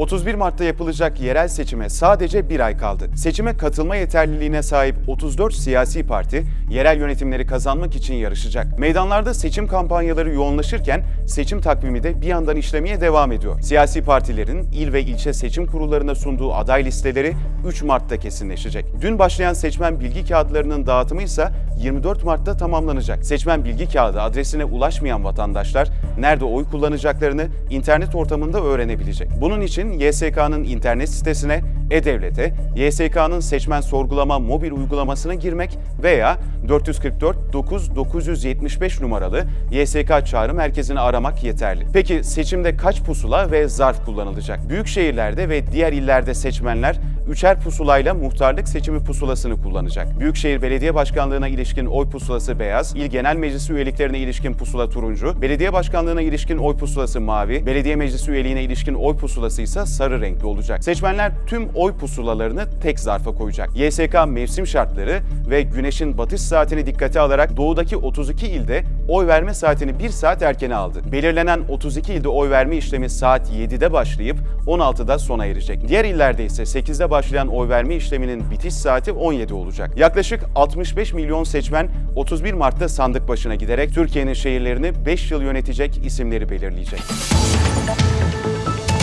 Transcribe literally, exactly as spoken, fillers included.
otuz bir Mart'ta yapılacak yerel seçime sadece bir ay kaldı. Seçime katılma yeterliliğine sahip otuz dört siyasi parti, yerel yönetimleri kazanmak için yarışacak. Meydanlarda seçim kampanyaları yoğunlaşırken seçim takvimi de bir yandan işlemeye devam ediyor. Siyasi partilerin il ve ilçe seçim kurullarına sunduğu aday listeleri üç Mart'ta kesinleşecek. Dün başlayan seçmen bilgi kağıtlarının dağıtımı ise yirmi dört Mart'ta tamamlanacak. Seçmen bilgi kağıdı adresine ulaşmayan vatandaşlar nerede oy kullanacaklarını internet ortamında öğrenebilecek. Bunun için Y S K'nın internet sitesine, E-Devlet'e, Y S K'nın seçmen sorgulama mobil uygulamasına girmek veya dört yüz kırk dört dokuz dokuz yüz yetmiş beş numaralı Y S K çağrı merkezini aramak yeterli. Peki seçimde kaç pusula ve zarf kullanılacak? Büyük şehirlerde ve diğer illerde seçmenler üçer pusulayla muhtarlık seçimi pusulasını kullanacak. Büyükşehir Belediye Başkanlığı'na ilişkin oy pusulası beyaz, İl Genel Meclisi üyeliklerine ilişkin pusula turuncu, belediye başkanlığına ilişkin oy pusulası mavi, belediye meclisi üyeliğine ilişkin oy pusulası ise sarı renkli olacak. Seçmenler tüm oy pusulalarını tek zarfa koyacak. Y S K mevsim şartları ve güneşin batış saatini dikkate alarak doğudaki otuz iki ilde oy verme saatini bir saat erkene aldı. Belirlenen otuz iki ilde oy verme işlemi saat yedide başlayıp on altıda sona erecek. Diğer illerde ise sekizde başlayan oy verme işleminin bitiş saati on yedi olacak. Yaklaşık altmış beş milyon seçmen otuz bir Mart'ta sandık başına giderek Türkiye'nin şehirlerini beş yıl yönetecek isimleri belirleyecek.